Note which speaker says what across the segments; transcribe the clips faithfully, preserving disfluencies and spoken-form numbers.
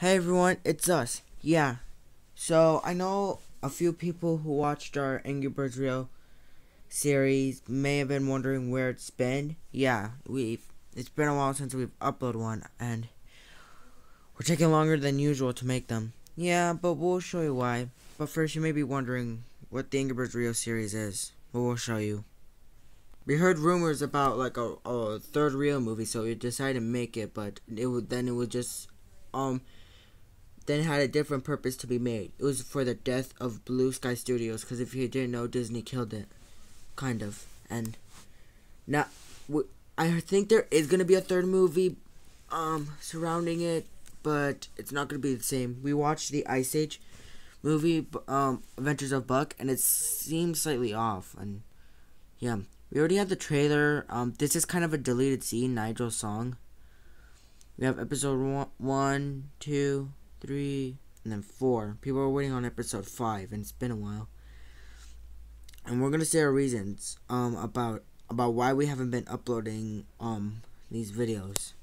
Speaker 1: Hey everyone, it's us. Yeah. So I know a few people who watched our Angry Birds Rio series may have been wondering where it's been. Yeah, we've it's been a while since we've uploaded one, and we're taking longer than usual to make them. Yeah, but we'll show you why. But first, you may be wondering what the Angry Birds Rio series is. But we'll show you. We heard rumors about like a, a third Rio movie, so we decided to make it. But it would then it would just um. then had a different purpose to be made. It was for the death of Blue Sky Studios, because if you didn't know, Disney killed it, kind of. And now, I think there is gonna be a third movie, um, surrounding it, but it's not gonna be the same. We watched the Ice Age movie, um, Adventures of Buck, and it seems slightly off. And yeah, we already have the trailer. Um, this is kind of a deleted scene, Nigel's song. We have episode one, one two. three, and then four. People are waiting on episode five, and it's been a while. And we're gonna say our reasons um about about why we haven't been uploading um these videos.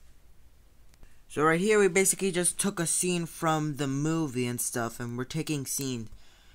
Speaker 1: So right here, we basically just took a scene from the movie and stuff, and we're taking scenes.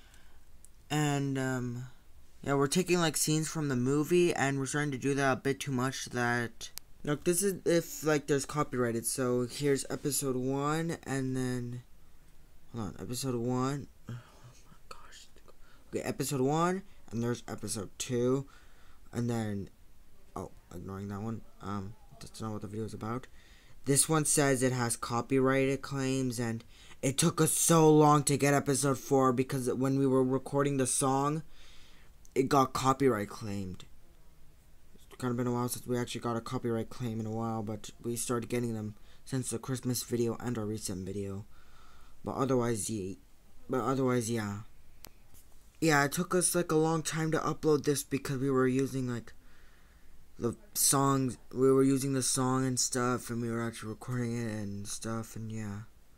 Speaker 1: And um yeah, we're taking like scenes from the movie, and we're starting to do that a bit too much. That look, this is if like there's copyrighted. So here's episode one, and then. Hold on, episode one. Oh my gosh. Okay, episode one, and there's episode two, and then, oh, ignoring that one. Um, that's not what the video is about. This one says it has copyrighted claims, and it took us so long to get episode four because when we were recording the song, it got copyright claimed. It's kind of been a while since we actually got a copyright claim in a while, but we started getting them since the Christmas video and our recent video. But otherwise, yeah. But otherwise, yeah. Yeah, it took us like a long time to upload this because we were using like the songs. We were using the song and stuff, and we were actually recording it and stuff, and yeah.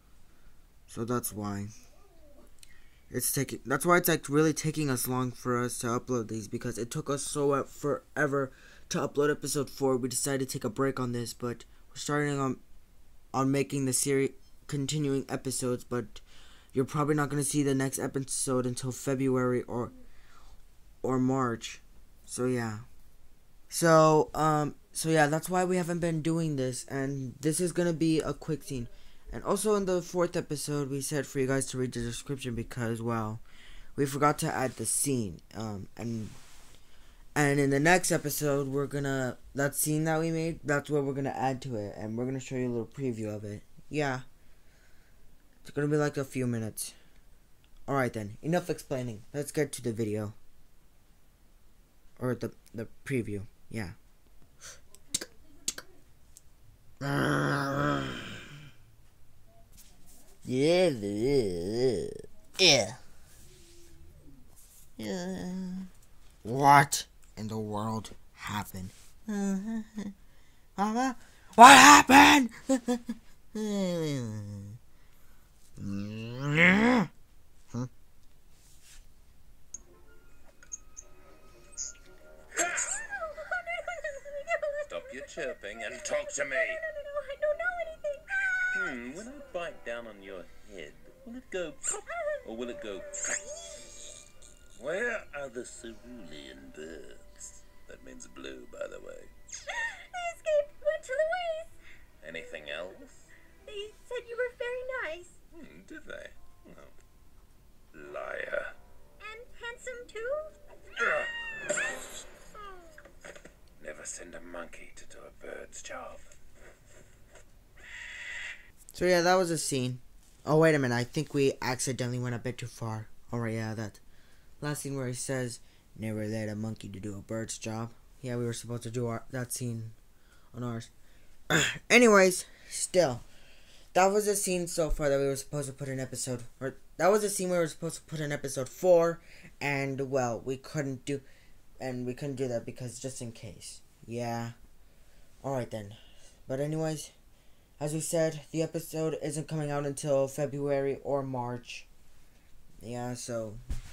Speaker 1: So that's why. It's taking. That's why it's like really taking us long for us to upload these, because it took us so forever to upload episode four. We decided to take a break on this, but we're starting on on making the series. Continuing episodes, but you're probably not going to see the next episode until February or or March. So yeah. So um so yeah, that's why we haven't been doing this, and this is going to be a quick scene. And also in the fourth episode, we said for you guys to read the description because well, we forgot to add the scene. Um and and in the next episode, we're going to that scene that we made, that's what we're going to add to it, and we're going to show you a little preview of it. Yeah. It's gonna be like a few minutes. Alright then, enough explaining. Let's get to the video. Or the the preview, yeah. Yeah. Yeah. What in the world happened? Mama? What happened? Huh?
Speaker 2: Stop your chirping and talk to me.
Speaker 3: No, no, no, no, I don't know anything.
Speaker 2: Hmm, when I bite down on your head, will it go pop or will it go crack? Where are the cerulean birds? That means blue, by the way.
Speaker 3: They escaped, went to the waste.
Speaker 2: Anything else?
Speaker 3: They said you were very nice.
Speaker 2: Hmm, did they? Oh. Liar.
Speaker 3: And handsome too?
Speaker 2: Ugh.
Speaker 3: Oh.
Speaker 2: Never send a monkey to do a bird's job.
Speaker 1: So yeah, that was a scene. Oh wait a minute, I think we accidentally went a bit too far. Alright, yeah, that last scene where he says, never let a monkey to do a bird's job. Yeah, we were supposed to do our, that scene on ours. Anyways, still. That was a scene so far that we were supposed to put in episode, or that was a scene we were supposed to put in episode four, and well, we couldn't do, and we couldn't do that because just in case. Yeah. Alright then. But anyways, as we said, the episode isn't coming out until February or March. Yeah, so.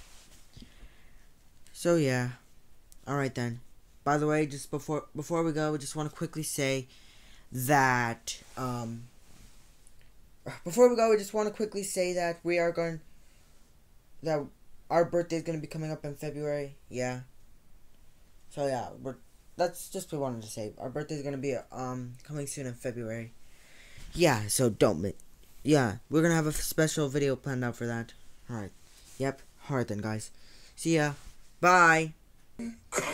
Speaker 1: So yeah. Alright then. By the way, just before before we go, we just want to quickly say that um before we go, we just want to quickly say that we are going, that our birthday is going to be coming up in February. Yeah. So yeah, we're, that's just what we wanted to say. Our birthday is going to be um coming soon in February. Yeah, so don't miss. Yeah, we're going to have a special video planned out for that. Alright. Yep. Alright then, guys. See ya. Bye.